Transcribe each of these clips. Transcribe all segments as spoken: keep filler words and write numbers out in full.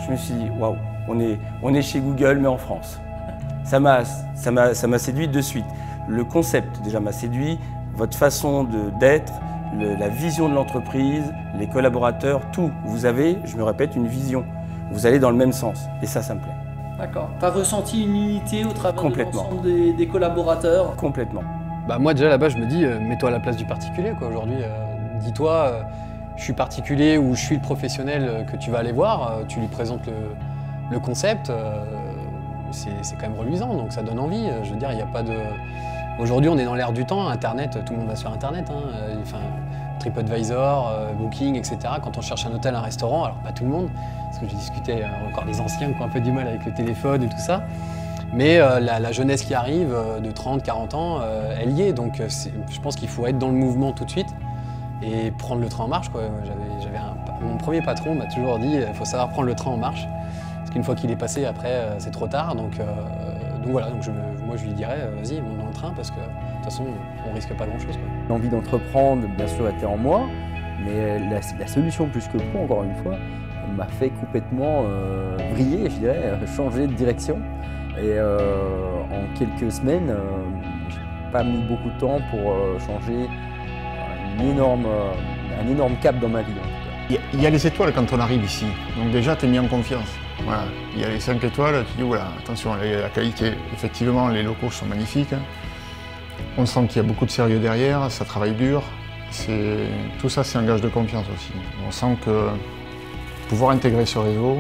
je me suis dit, waouh, on est, on est chez Google, mais en France. Ça m'a ça m'a, ça m'a séduit de suite. Le concept, déjà, m'a séduit, votre façon d'être, la vision de l'entreprise, les collaborateurs, tout. Vous avez, je me répète, une vision. Vous allez dans le même sens, et ça, ça me plaît. D'accord. Tu as ressenti une unité au travers de Complètement. l'ensemble des, des collaborateurs? Complètement. Bah moi déjà là-bas je me dis, euh, mets-toi à la place du particulier quoi. Aujourd'hui, euh, dis-toi, euh, je suis particulier ou je suis le professionnel euh, que tu vas aller voir, euh, tu lui présentes le, le concept, euh, c'est quand même reluisant, donc ça donne envie. Je veux dire, il n'y a pas de... Aujourd'hui on est dans l'ère du temps, Internet, tout le monde va sur Internet. Hein, euh, enfin, TripAdvisor, euh, Booking, et cetera. Quand on cherche un hôtel, un restaurant, alors pas tout le monde, parce que j'ai discuté euh, encore des anciens qui ont un peu du mal avec le téléphone et tout ça. Mais euh, la, la jeunesse qui arrive euh, de trente, quarante ans, euh, elle y est. Donc euh, je pense qu'il faut être dans le mouvement tout de suite et prendre le train en marche. J'avais un, mon premier patron m'a toujours dit il faut savoir prendre le train en marche. Parce qu'une fois qu'il est passé, après, euh, c'est trop tard. Donc, euh, donc voilà, donc je, moi je lui dirais vas-y, monte dans le train parce que de toute façon, on risque pas grand-chose. L'envie d'entreprendre, bien sûr, était en moi. Mais la, la solution plus que pro, encore une fois, m'a fait complètement euh, vriller, je dirais, changer de direction. Et euh, en quelques semaines, euh, j'ai pas mis beaucoup de temps pour euh, changer une énorme, euh, un énorme cap dans ma vie. En tout cas. Il y a les étoiles quand on arrive ici, donc déjà tu es mis en confiance. Voilà. Il y a les cinq étoiles, tu dis voilà, attention, la qualité, effectivement les locaux sont magnifiques. On sent qu'il y a beaucoup de sérieux derrière, ça travaille dur. Tout ça c'est un gage de confiance aussi. On sent que pouvoir intégrer ce réseau,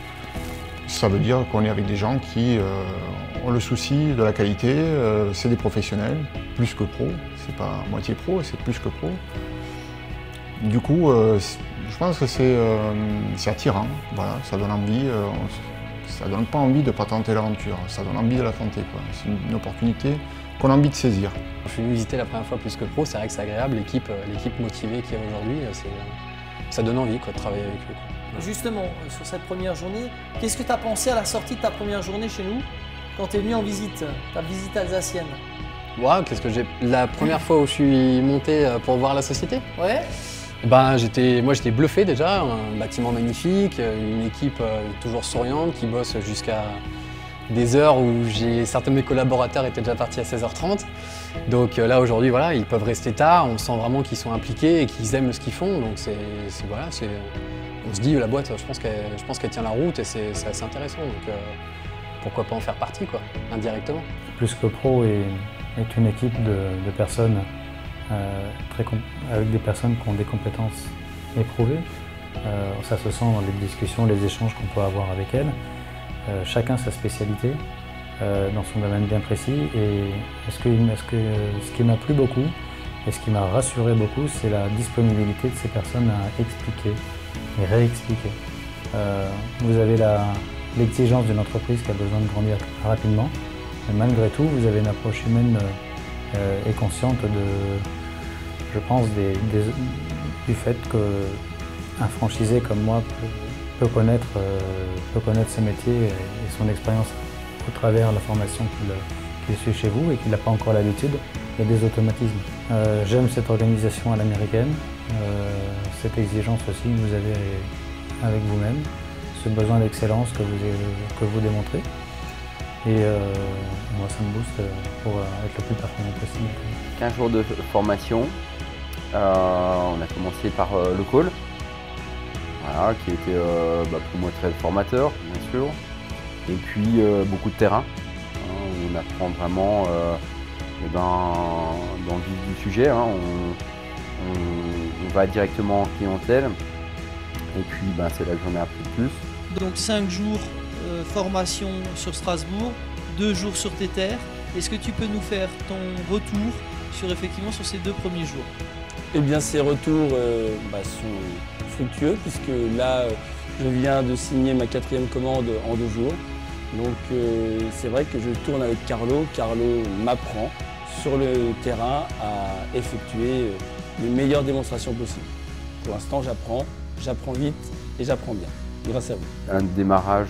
ça veut dire qu'on est avec des gens qui euh, ont le souci de la qualité, euh, c'est des professionnels, plus que pro, c'est pas moitié pro, c'est plus que pro. Du coup, euh, je pense que c'est euh, attirant, voilà, ça donne envie, euh, on, ça donne pas envie de pas tenter l'aventure, ça donne envie de la tenter, c'est une, une opportunité qu'on a envie de saisir. Je suis venu visiter la première fois plus que pro, c'est vrai que c'est agréable, l'équipe l'équipe motivée qu'il y a aujourd'hui, ça donne envie quoi, de travailler avec eux. Justement, sur cette première journée, qu'est-ce que tu as pensé à la sortie de ta première journée chez nous quand tu es venu en visite, ta visite alsacienne? Ouais, qu'est-ce que j'ai. La première fois où je suis monté pour voir la société, ouais. Ben, j'étais, moi j'étais bluffé déjà, un bâtiment magnifique, une équipe toujours souriante qui bosse jusqu'à des heures où certains de mes collaborateurs étaient déjà partis à seize heures trente. Donc là aujourd'hui, voilà, ils peuvent rester tard, on sent vraiment qu'ils sont impliqués et qu'ils aiment ce qu'ils font. Donc c'est voilà, c'est. On se dit, la boîte, je pense qu'elle qu'elle tient la route et c'est assez intéressant, donc euh, pourquoi pas en faire partie, quoi, indirectement. Plus que pro est, est une équipe de, de personnes, euh, très avec des personnes qui ont des compétences éprouvées. Euh, ça se sent dans les discussions, les échanges qu'on peut avoir avec elles. Euh, chacun sa spécialité, euh, dans son domaine bien précis. Et est-ce que, est-ce que, ce qui m'a plu beaucoup et ce qui m'a rassuré beaucoup, c'est la disponibilité de ces personnes à expliquer et réexpliquer. Euh, vous avez l'exigence d'une entreprise qui a besoin de grandir rapidement, mais malgré tout, vous avez une approche humaine euh, et consciente de, je pense, des, des, du fait qu'un franchisé comme moi peut, peut, connaître, euh, peut connaître ce métier et, et son expérience au travers de la formation qu'il qu'il suit chez vous et qu'il n'a pas encore l'habitude. Il y a des automatismes. Euh, J'aime cette organisation à l'américaine. Euh, cette exigence aussi que vous avez avec vous-même, ce besoin d'excellence que vous, que vous démontrez. Et euh, moi, ça me booste pour être le plus performant possible. quinze jours de formation. Euh, on a commencé par euh, le call, voilà, qui était euh, bah, pour moi très formateur, bien sûr. Et puis euh, beaucoup de terrain, hein, où on apprend vraiment euh, eh ben, dans le vif du sujet. Hein, on, on, on va directement en clientèle. Et puis ben, c'est là que j'en ai appris le plus. Donc cinq jours euh, formation sur Strasbourg, deux jours sur tes terres. Est-ce que tu peux nous faire ton retour sur, effectivement, sur ces deux premiers jours? Eh bien, ces retours euh, bah, sont fructueux puisque là, je viens de signer ma quatrième commande en deux jours. Donc euh, c'est vrai que je tourne avec Carlo. Carlo m'apprend sur le terrain à effectuer les meilleures démonstrations possibles. Pour l'instant, j'apprends, j'apprends vite et j'apprends bien, grâce à vous. Un démarrage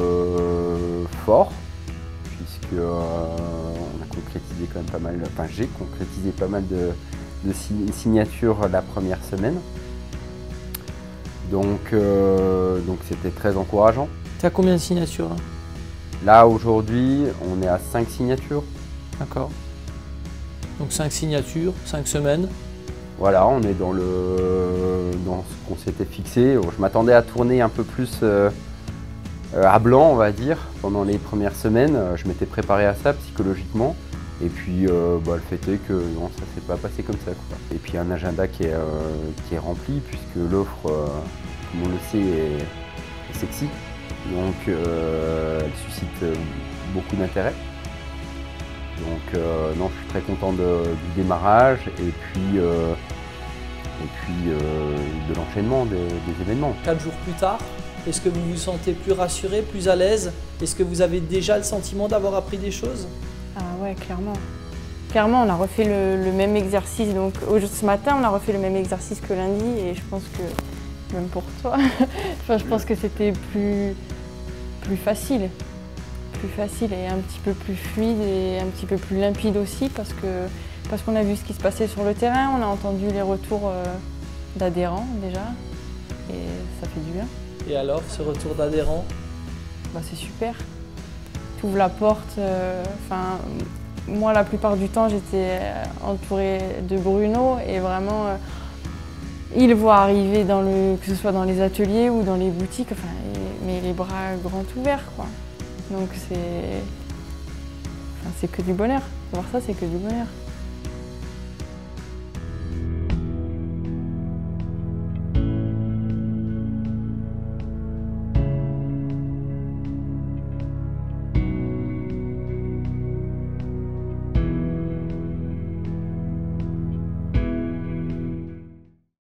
euh, fort, puisque euh, on a concrétisé quand même pas mal, enfin j'ai concrétisé pas mal de, de signatures la première semaine. Donc euh, donc c'était très encourageant. Tu as combien de signatures là? Là aujourd'hui, on est à cinq signatures. D'accord. Donc cinq signatures, cinq semaines. Voilà, on est dans, le, dans ce qu'on s'était fixé. Je m'attendais à tourner un peu plus euh, à blanc, on va dire, pendant les premières semaines. Je m'étais préparé à ça psychologiquement. Et puis, euh, bah, le fait est que non, ça ne s'est pas passé comme ça, quoi. Et puis un agenda qui est, euh, qui est rempli, puisque l'offre, euh, comme on le sait, est, est sexy. Donc, euh, elle suscite euh, beaucoup d'intérêt. Donc euh, non, je suis très content de, du démarrage et puis, euh, et puis euh, de l'enchaînement des, des événements. Quatre jours plus tard, est-ce que vous vous sentez plus rassuré, plus à l'aise? Est-ce que vous avez déjà le sentiment d'avoir appris des choses? Ah ouais, clairement. Clairement, on a refait le, le même exercice. Donc ce matin, on a refait le même exercice que lundi et je pense que, même pour toi, enfin, je pense que c'était plus, plus facile. plus facile et un petit peu plus fluide et un petit peu plus limpide aussi parce que parce qu'on a vu ce qui se passait sur le terrain, on a entendu les retours euh, d'adhérents déjà et ça fait du bien. Et alors, ce retour d'adhérents? Bah, c'est super. Tu ouvres la porte, enfin euh, moi la plupart du temps j'étais entourée de Bruno et vraiment euh, il voit arriver dans le, que ce soit dans les ateliers ou dans les boutiques, enfin, mais les bras grands ouverts quoi. Donc c'est enfin, c'est que du bonheur. Voir ça, c'est que du bonheur.